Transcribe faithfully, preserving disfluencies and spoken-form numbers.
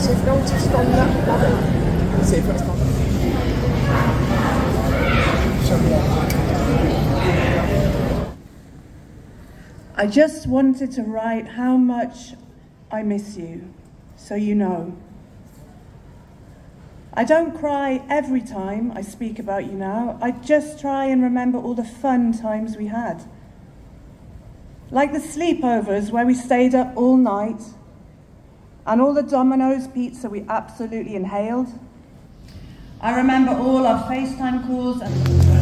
See if no one touched on that bottle. See if it's not. I just wanted to write how much I miss you, so you know. I don't cry every time I speak about you now. I just try and remember all the fun times we had. Like the sleepovers where we stayed up all night, and all the Domino's pizza we absolutely inhaled. I remember all our FaceTime calls and